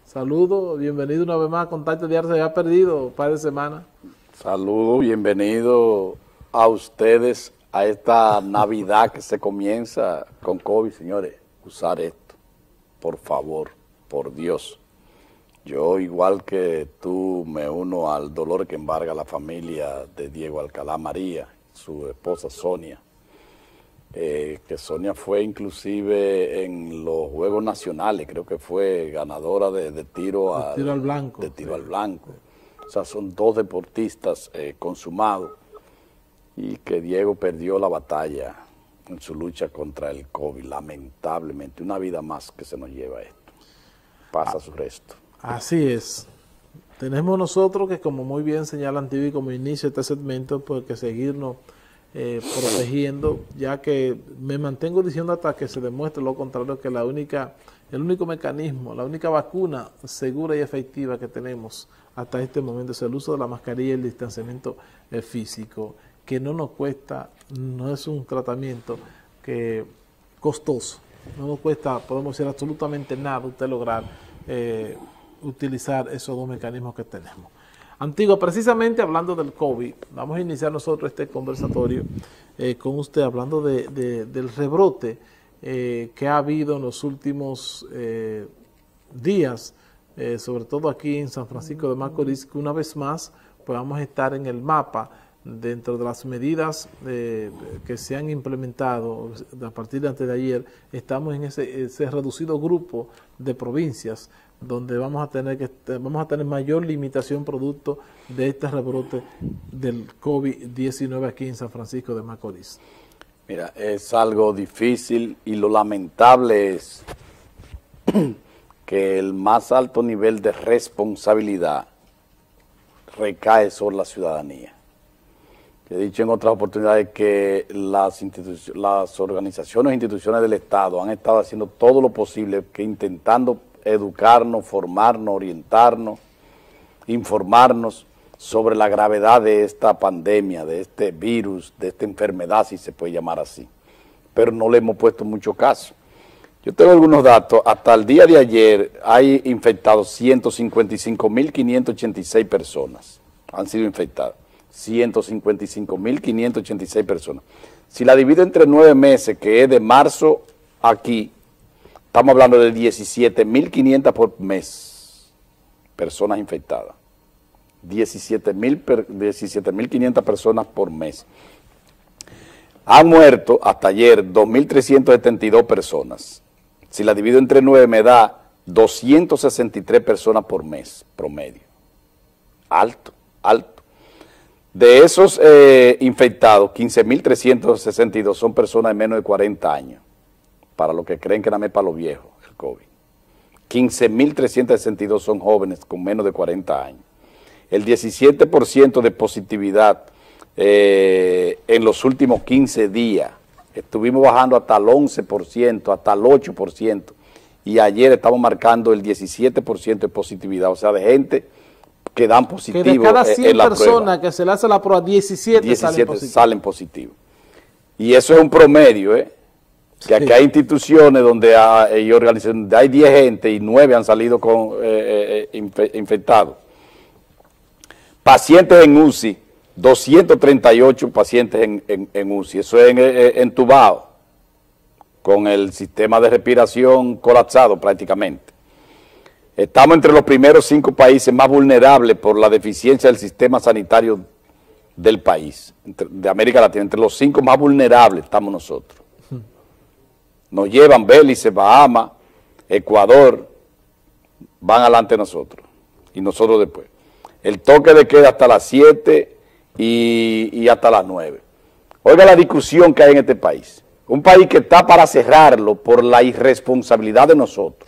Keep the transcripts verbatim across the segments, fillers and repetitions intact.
Saludos, bienvenido una vez más a Contacto Diario. Se había perdido un par de semanas. Saludos, bienvenido a ustedes a esta Navidad que se comienza con COVID, señores. Usar esto, por favor, por Dios. Yo, igual que tú, me uno al dolor que embarga la familia de Diego Alcalá María, su esposa Sonia. Eh, que Sonia fue inclusive en los Juegos Nacionales, creo que fue ganadora de, de tiro, al, tiro al blanco. De tiro sí. al blanco. O sea, son dos deportistas eh, consumados y que Diego perdió la batalla en su lucha contra el COVID, lamentablemente. Una vida más que se nos lleva esto. Pasa ah, su resto. Así es. Tenemos nosotros que, como muy bien señala Antivi como inicio este segmento, pues que seguirnos Eh, protegiendo, ya que me mantengo diciendo hasta que se demuestre lo contrario, que la única, el único mecanismo, la única vacuna segura y efectiva que tenemos hasta este momento es el uso de la mascarilla y el distanciamiento eh, físico, que no nos cuesta, no es un tratamiento que costoso, no nos cuesta, podemos decir, absolutamente nada usted lograr eh, utilizar esos dos mecanismos que tenemos. Antigua, precisamente hablando del COVID, vamos a iniciar nosotros este conversatorio eh, con usted hablando de, de, del rebrote eh, que ha habido en los últimos eh, días, eh, sobre todo aquí en San Francisco de Macorís, que una vez más pues vamos a estar en el mapa dentro de las medidas eh, que se han implementado a partir de antes de ayer. Estamos en ese, ese reducido grupo de provincias donde vamos a tener que vamos a tener mayor limitación producto de este rebrote del COVID diecinueve aquí en San Francisco de Macorís. Mira, es algo difícil y lo lamentable es que el más alto nivel de responsabilidad recae sobre la ciudadanía. He dicho en otras oportunidades que las, las organizaciones e instituciones del Estado han estado haciendo todo lo posible, que intentando educarnos, formarnos, orientarnos, informarnos sobre la gravedad de esta pandemia, de este virus, de esta enfermedad, si se puede llamar así. Pero no le hemos puesto mucho caso. Yo tengo algunos datos. Hasta el día de ayer hay infectados ciento cincuenta y cinco mil quinientas ochenta y seis personas. Han sido infectadas. ciento cincuenta y cinco mil quinientas ochenta y seis personas. Si la divido entre nueve meses, que es de marzo aquí, estamos hablando de diecisiete mil quinientas por mes, personas infectadas. diecisiete mil quinientas personas por mes. Han muerto hasta ayer dos mil trescientas setenta y dos personas. Si la divido entre nueve me da doscientas sesenta y tres personas por mes, promedio. Alto, alto. De esos eh, infectados, quince mil trescientos sesenta y dos son personas de menos de cuarenta años. Para los que creen que nada más es para los viejos, el COVID. quince mil trescientos sesenta y dos son jóvenes con menos de cuarenta años. El diecisiete por ciento de positividad eh, en los últimos quince días. Estuvimos bajando hasta el once por ciento, hasta el ocho por ciento. Y ayer estamos marcando el diecisiete por ciento de positividad, o sea, de gente que dan positivo que de cada cien en la personas prueba, que se le hace la prueba, diecisiete, diecisiete salen positivos. Salen positivos. Y eso es un promedio, ¿eh? Que aquí hay instituciones donde hay, organizaciones donde hay diez gente y nueve han salido con eh, eh, infe, infectados. Pacientes en U C I, doscientos treinta y ocho pacientes en, en, en U C I, eso es en, en, entubado, con el sistema de respiración colapsado prácticamente. Estamos entre los primeros cinco países más vulnerables por la deficiencia del sistema sanitario del país, de América Latina. Entre los cinco más vulnerables estamos nosotros. Nos llevan Belice, Bahamas, Ecuador, van adelante nosotros y nosotros después. El toque de queda hasta las siete y, y hasta las nueve. Oiga la discusión que hay en este país. Un país que está para cerrarlo por la irresponsabilidad de nosotros.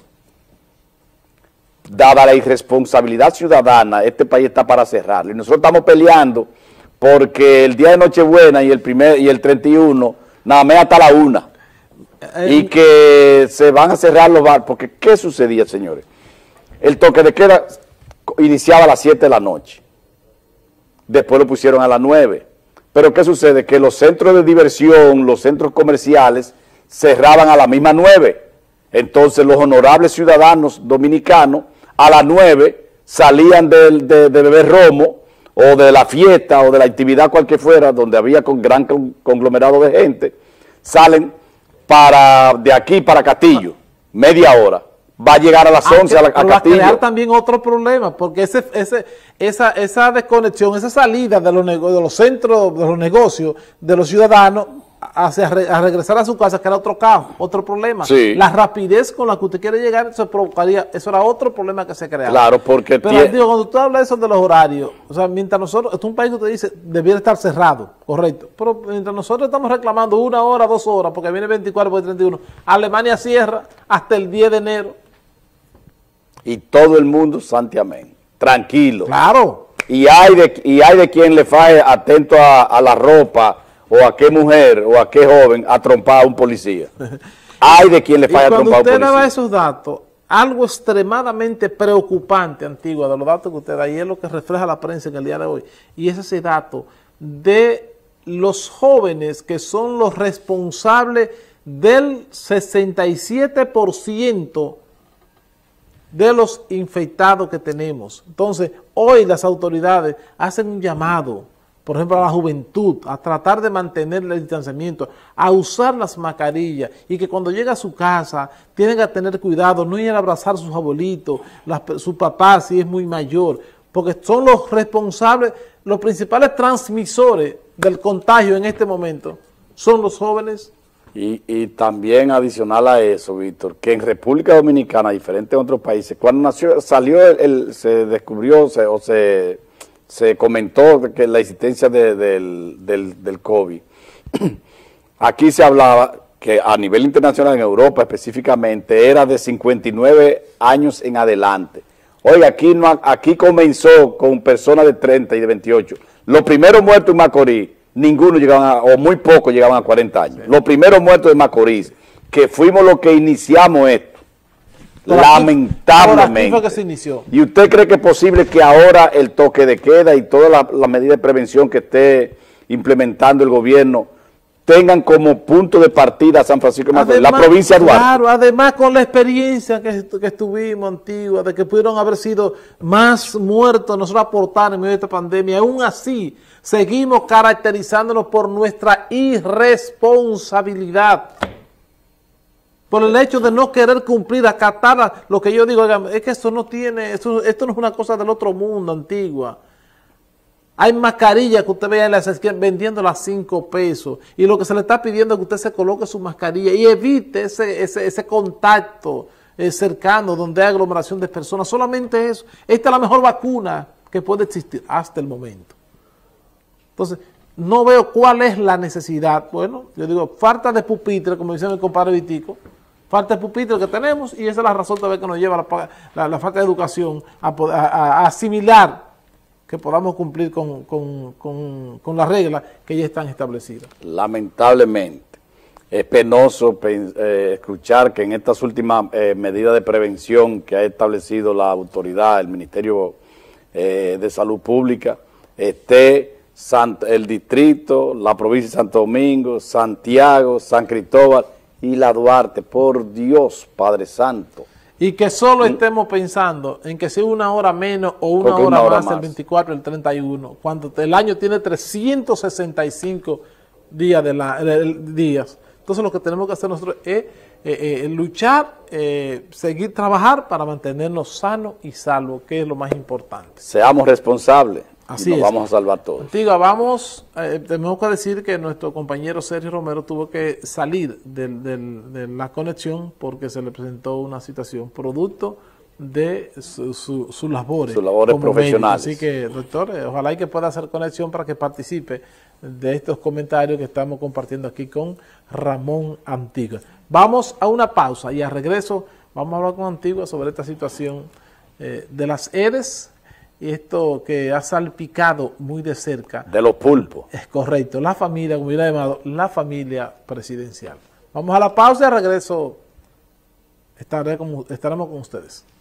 Dada la irresponsabilidad ciudadana, este país está para cerrarlo. Y nosotros estamos peleando porque el día de Nochebuena y el primer y el treinta y uno, nada más hasta la una. Y que se van a cerrar los bares, porque ¿qué sucedía, señores? El toque de queda iniciaba a las siete de la noche, después lo pusieron a las nueve, pero ¿qué sucede? Que los centros de diversión, los centros comerciales, cerraban a las mismas nueve, entonces los honorables ciudadanos dominicanos a las nueve salían de, de, de beber romo, o de la fiesta, o de la actividad cualquier fuera, donde había con gran con, conglomerado de gente, salen para de aquí para Castillo, media hora. Va a llegar a las Ah, once a, la, a pero va a Castillo. crear también otro problema, porque ese, ese, esa, esa desconexión, esa salida de los, nego- de los centros, de los negocios, de los ciudadanos, hacia re- a regresar a su casa, que era otro caos, otro problema. Sí. La rapidez con la que usted quiere llegar, eso provocaría, eso era otro problema que se creaba. Claro, porque Pero tie- digo, cuando usted habla de eso de los horarios, o sea, mientras nosotros, esto es un país que usted dice, debiera estar cerrado, correcto, pero mientras nosotros estamos reclamando una hora, dos horas, porque viene veinticuatro por treinta y uno, Alemania cierra hasta el diez de enero. y todo el mundo santiamén, tranquilo. Claro. Y hay de, y hay de quien le fae atento a, a la ropa, o a qué mujer, o a qué joven, a trompar a un policía. Hay de quien le Y fae a cuando trompar a un usted policía. daba esos datos, algo extremadamente preocupante, Antigua, de los datos que usted da, y es lo que refleja la prensa en el día de hoy, y es ese dato de los jóvenes que son los responsables del sesenta y siete por ciento de los infectados que tenemos. Entonces, hoy las autoridades hacen un llamado, por ejemplo, a la juventud, a tratar de mantener el distanciamiento, a usar las mascarillas, y que cuando llega a su casa tienen que tener cuidado, no ir a abrazar a sus abuelitos, las, su papá si es muy mayor, porque son los responsables, los principales transmisores del contagio en este momento, son los jóvenes. Y, y también adicional a eso, Víctor, que en República Dominicana, diferente a otros países, cuando nació, salió, el, el- se descubrió se, o se, se comentó que la existencia de- del, del, del COVID, aquí se hablaba que a nivel internacional, en Europa específicamente, era de cincuenta y nueve años en adelante. Oiga, aquí, no, aquí comenzó con personas de treinta y de veintiocho. Los primeros muertos en Macorís, ninguno llegaban a, o muy pocos llegaban a cuarenta años. Los primeros muertos de Macorís, que fuimos los que iniciamos esto, Por aquí- por aquí lamentablemente. fue que se inició. ¿Y usted cree que es posible que ahora el toque de queda y todas las la medidas de prevención que esté implementando el gobierno tengan como punto de partida a San Francisco de Macorís, la Además, provincia de Duarte? Claro, además con la experiencia que, est- que estuvimos antigua, de que pudieron haber sido más muertos, nosotros aportar en medio de esta pandemia, aún así seguimos caracterizándonos por nuestra irresponsabilidad, por el hecho de no querer cumplir, acatar a lo que yo digo. Oigan, es que esto no tiene, esto, esto no es una cosa del otro mundo, Antigua. Hay mascarillas que usted ve en las esquinas vendiéndolas a cinco pesos, y lo que se le está pidiendo es que usted se coloque su mascarilla y evite ese, ese, ese contacto eh, cercano donde hay aglomeración de personas. Solamente eso. Esta es la mejor vacuna que puede existir hasta el momento. Entonces, no veo cuál es la necesidad. Bueno, yo digo, falta de pupitre, como dice mi compadre Vitico, falta de pupitre que tenemos, y esa es la razón tal vez que nos lleva la, la, la falta de educación a, poder- a, a asimilar que podamos cumplir con, con, con, con las reglas que ya están establecidas. Lamentablemente, es penoso pen- eh, escuchar que en estas últimas eh, medidas de prevención que ha establecido la autoridad, el Ministerio eh, de Salud Pública, esté Sant- el distrito, la provincia de Santo Domingo, Santiago, San Cristóbal y la Duarte. Por Dios, Padre Santo. Y que solo estemos pensando en que sea una hora menos o una, Porque hora, una hora más, más. el veinticuatro, el treinta y uno, cuando el año tiene trescientos sesenta y cinco días. De la, de- de- días. Entonces lo que tenemos que hacer nosotros es eh, eh, luchar, eh, seguir trabajar para mantenernos sanos y salvos, que es lo más importante. Seamos responsables Así y nos es. vamos a salvar todos. Antigua, vamos, eh, tenemos que decir que nuestro compañero Sergio Romero tuvo que salir del- del- de la conexión porque se le presentó una situación producto de su- su- sus labores. Sus labores como profesionales. médico. Así que, doctor, eh, ojalá y que pueda hacer conexión para que participe de estos comentarios que estamos compartiendo aquí con Ramón Antigua. Vamos a una pausa y a regreso vamos a hablar con Antigua sobre esta situación eh, de las EDES, y esto que ha salpicado muy de cerca. De los pulpos. Es correcto, la familia, como yo la he llamado, la familia presidencial. Vamos a la pausa y a regreso estaré con- estaremos con ustedes.